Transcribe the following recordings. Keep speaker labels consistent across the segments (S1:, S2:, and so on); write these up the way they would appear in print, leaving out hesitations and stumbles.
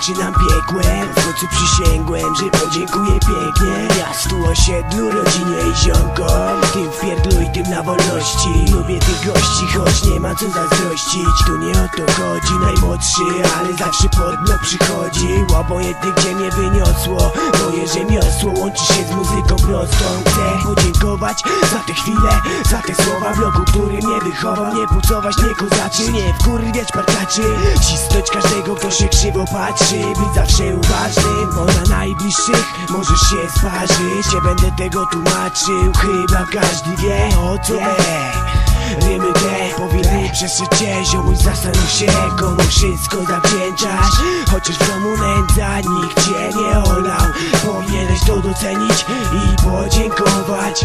S1: zaczynam piekłem. W końcu przysięgłem, że podziękuję pięknie miastu, osiedlu, rodzinie i ziomkom. Tym w pierdlu i tym na wolności. Lubię tych gości, choć nie ma co zazdrościć. Tu nie o to chodzi, najmłodszy, ale zawsze pod blok przychodził. Obojętnie gdzie mnie wyniosło, moje rzemiosło łączy się z muzyką prostą. Chcę podziękować za te chwile, za te słowa w bloku, który mnie wychował. Nie pucować, nie kozaczy, nie wkurwiać partaczy, cisnąć każdego, kto się krzywo patrzy. Być zawsze uważnym, bo na najbliższych możesz się sparzyć. Nie będę tego tłumaczył, chyba każdy wie o co rymy te powinny przeszyć cię. Ziomuś, zastanów się, komu wszystko zawdzięczasz. Chociaż w domu nędza, nikt cię nie olał. Powinieneś to docenić i podziękować.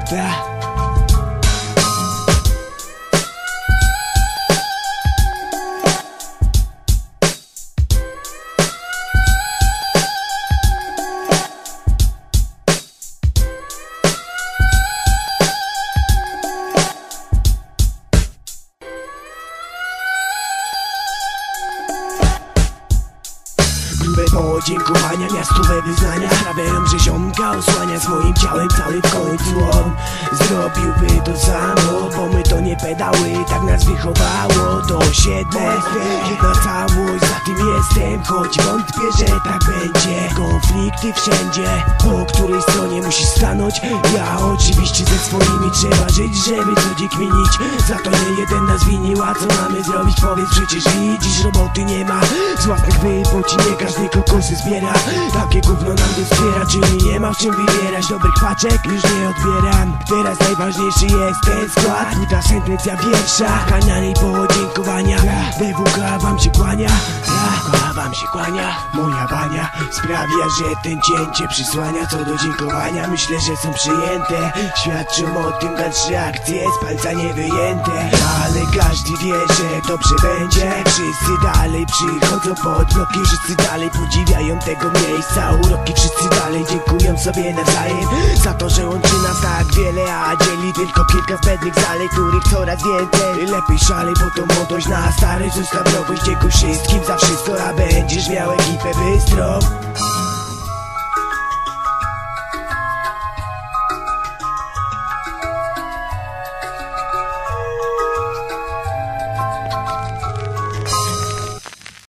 S1: Grube podziękowania, miastowe wyznania sprawiają, że ziomka osłania swoim ciałem cały w końcu. On zrobiłby to samo, bo my to nie pedały, tak nas wychowało to osiedle. Jedna całość, za tym jestem, choć wątpię, że tak będzie. Konflikty wszędzie, po której stronie musisz stanąć. Ja oczywiście ze swoimi trzeba żyć, żeby coś kminić. Za to nie jeden nas winił, a co mamy zrobić? Powiedz, przecież widzisz, roboty nie ma. Z własnych wypoci nie każdy kokosy zbiera. Takie gówno nam dospiera, czyli nie ma w czym wybierać. Dobrych paczek już nie odbieram. Teraz najważniejszy jest ten skład. Ta sentencja wiersza, kaniany i podziękowania. DWK wam się kłania, wam się kłania. Moja bania sprawia, że ten dzień cię przysłania. Co do dziękowania myślę, że są przyjęte. Świadczą o tym dalsze akcje, z palca nie wyjęte. Ale każdy wie, że dobrze będzie. Wszyscy dalej przychodzą pod bloki, wszyscy dalej podziwiają tego miejsca uroki. Wszyscy dalej dziękują sobie nawzajem za to, że łączy nas tak wiele, a dzieli tylko kilka wpędnych zalej, których coraz więcej. Lepiej szalej, bo to młodość na starość. Zostaw wrogość, dziękuj wszystkim za wszystko, a będziesz miał ekipę bystrą.